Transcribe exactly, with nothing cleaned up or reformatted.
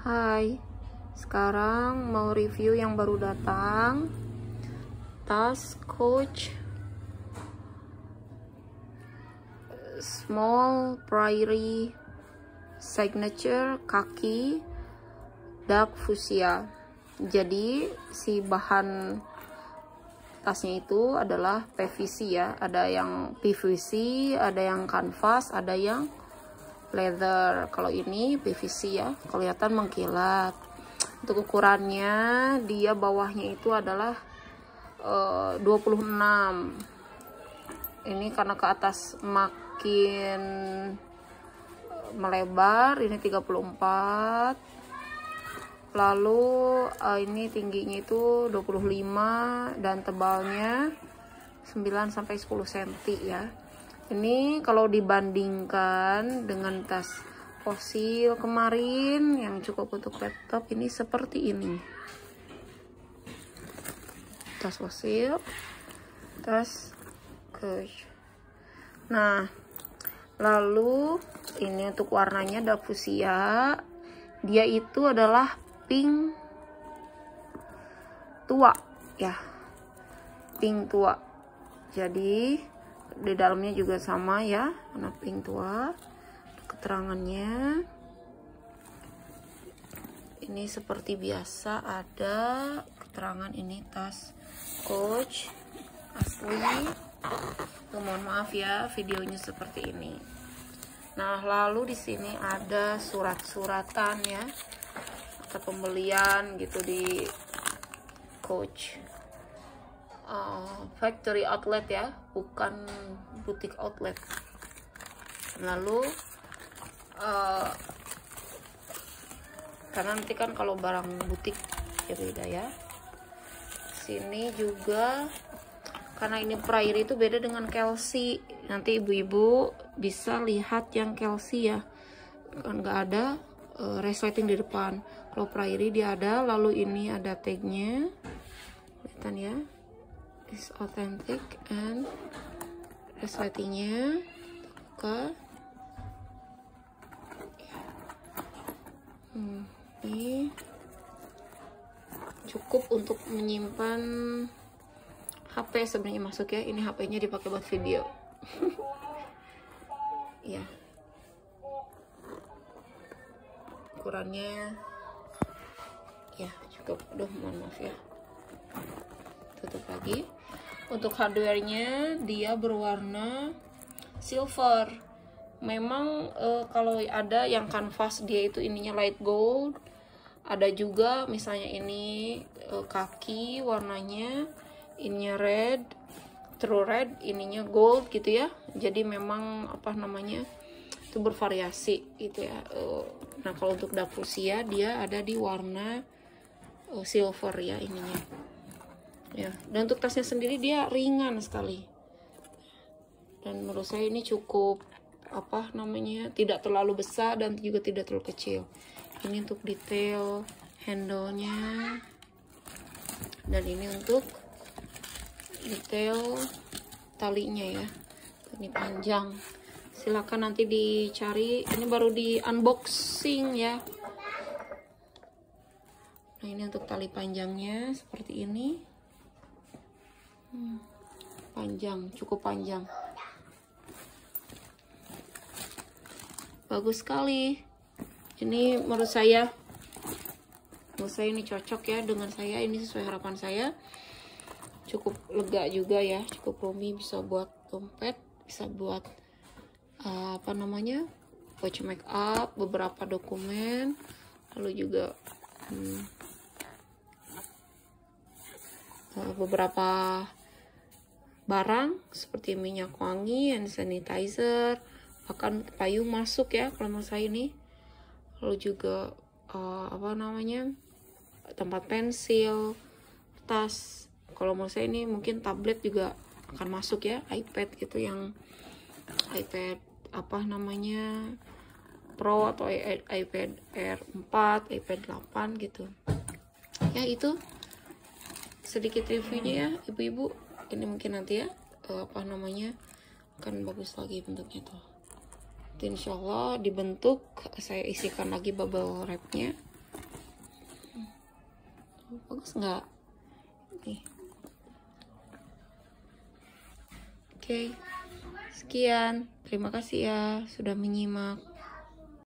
Hai, sekarang mau review yang baru datang, tas Coach Small Prairie Signature kaki dark fuchsia. Jadi si bahan tasnya itu adalah P V C ya, ada yang P V C, ada yang kanvas, ada yang leather. Kalau ini P V C ya, kelihatan mengkilat. Untuk ukurannya dia bawahnya itu adalah uh, dua puluh enam. Ini karena ke atas makin melebar, ini tiga puluh empat. Lalu uh, ini tingginya itu dua puluh lima dan tebalnya sembilan sampai sepuluh sentimeter ya. Ini kalau dibandingkan dengan tas Fossil kemarin yang cukup untuk laptop, ini seperti ini. Tas Fossil, tas Coach. Nah, lalu ini untuk warnanya dark fuchsia. Dia itu adalah pink tua ya, pink tua. Jadi di dalamnya juga sama ya, warna pink tua. Keterangannya ini seperti biasa, ada keterangan ini tas Coach asli. Tuh, mohon maaf ya videonya seperti ini. Nah, lalu di sini ada surat-suratan ya, atau pembelian gitu di Coach uh, factory outlet ya, bukan butik outlet. Lalu uh, karena nanti kan kalau barang butik ya beda ya. Sini juga karena ini Prairie itu beda dengan Kelsey. Nanti ibu-ibu bisa lihat yang Kelsey ya, kan nggak ada uh, resleting di depan. Kalau Prairie dia ada. Lalu ini ada tagnya, kelihatan ya, is authentic and resletingnya buka. Hmm, ini cukup untuk menyimpan H P sebenarnya masuk ya. Ini H P-nya dipakai buat video. Ya. Ukurannya ya cukup. Aduh, mohon maaf ya. Tutup lagi. Untuk hardware-nya dia berwarna silver. Memang e, kalau ada yang kanvas dia itu ininya light gold. Ada juga misalnya ini e, kaki warnanya ininya red, true red, ininya gold gitu ya. Jadi memang apa namanya itu bervariasi gitu ya. Nah, kalau untuk dark fuchsia dia ada di warna silver ya ininya ya. Dan untuk tasnya sendiri dia ringan sekali, dan menurut saya ini cukup apa namanya tidak terlalu besar dan juga tidak terlalu kecil. Ini untuk detail handle-nya, dan ini untuk detail talinya ya. Ini panjang, silakan nanti dicari, ini baru di unboxing ya. Nah, ini untuk tali panjangnya seperti ini. hmm, panjang, cukup panjang, bagus sekali. Ini menurut saya menurut saya ini cocok ya dengan saya, ini sesuai harapan saya. Cukup lega juga ya, cukup roomy, bisa buat dompet, bisa buat uh, apa namanya pouch make up, beberapa dokumen, lalu juga hmm, uh, beberapa barang seperti minyak wangi, hand sanitizer, bahkan payung masuk ya kalau menurut saya ini. Lalu juga uh, apa namanya tempat pensil, tas. Kalau mau saya ini mungkin tablet juga akan masuk ya, iPad gitu, yang iPad apa namanya Pro atau iPad Air empat, iPad delapan gitu. Ya, itu sedikit reviewnya ya ibu-ibu. Ini mungkin nanti ya apa namanya akan bagus lagi bentuknya tuh. Insya Allah dibentuk, saya isikan lagi bubble wrapnya. bagus nggak? Nih. Oke, sekian. Terima kasih ya sudah menyimak.